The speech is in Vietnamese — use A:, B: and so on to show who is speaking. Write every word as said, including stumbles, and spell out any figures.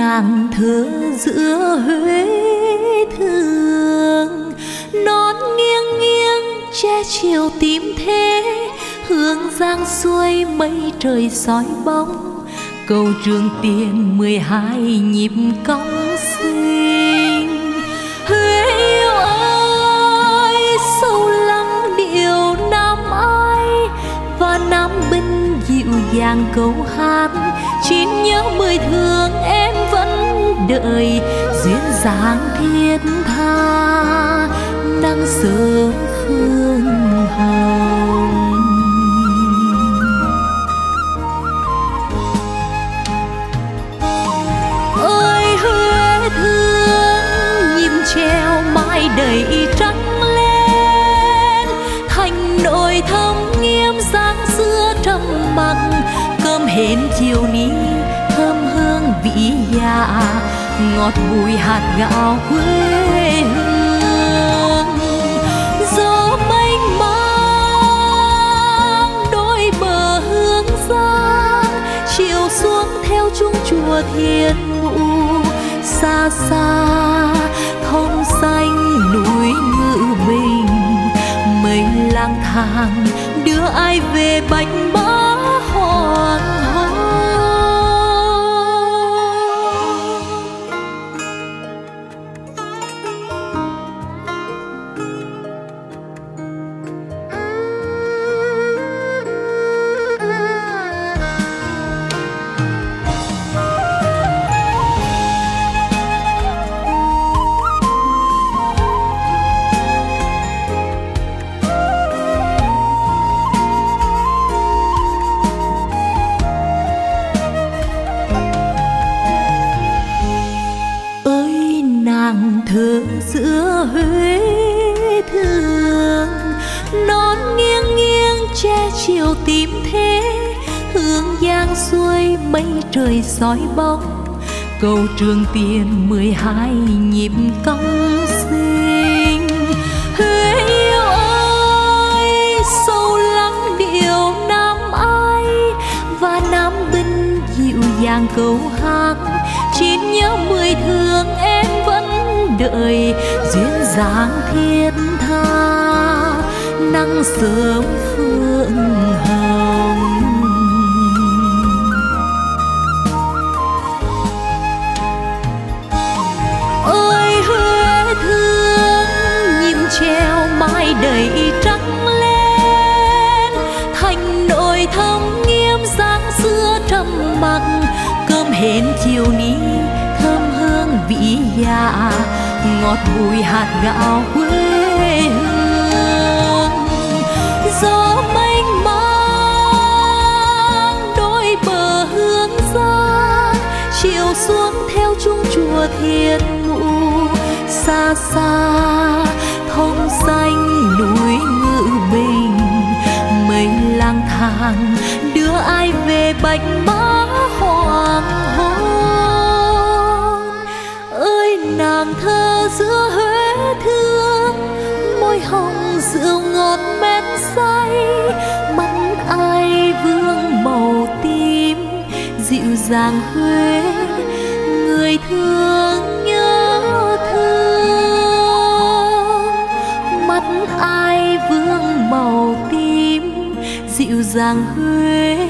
A: nàng thơ giữa Huế thương, nón nghiêng nghiêng che chiều tím thế, hương giang xuôi mây trời soi bóng, cầu Trường Tiền mười hai nhịp cong xinh. Huế yêu ơi, sâu lắng điệu Nam Ai, và Nam Binh dịu dàng câu hát, chín nhớ mười thương em vẫn đợi, duyên dáng thiết tha nắng sớm phương hồng. Ơi Huế thương, nhịp treo mãi đầy trắng lên, thành nội thâm nghiêm dáng xưa trầm mặc, cơm hến chiều ní thơm hương vị dạ, ngọt bùi hạt gạo quê hương. Gió mênh mang đôi bờ hương giang, chiều xuống theo chuông chùa Thiên Mụ, xa xa thông xanh núi Ngự Bình, mây lang thang đưa ai về bạch mã hoàng hôn. Thơ giữa Huế thương, nón nghiêng nghiêng che chiều tím thế, hương giang xuôi mây trời soi bóng, cầu Trường Tiền mười hai nhịp cong xinh. Huế yêu ơi, sâu lắng điệu Nam Ai, và Nam Binh dịu dàng câu hát, chín nhớ mười thương em vẫn đợi, duyên dáng thiết tha nắng sớm phương hồng. Ơi Huế thương, nhịp treo mãi đầy trắng lên, thành nội thâm nghiêm dáng xưa trầm mặc, cơm hến chiều ní thơm hương vị dạ, ngọt bùi hạt gạo quê hương. Gió mênh mang đôi bờ hương giang, chiều xuống theo chuông chùa Thiên Mụ, xa xa thông xanh núi Ngự Bình, mây lang thang đưa ai về bạch mã hoàng hôn. Ơi nàng thơ giữa Huế thương, môi hồng rượu ngọt men say, mắt ai vương màu tím, dịu dàng Huế người thương nhớ thương. Mắt ai vương màu tím, dịu dàng Huế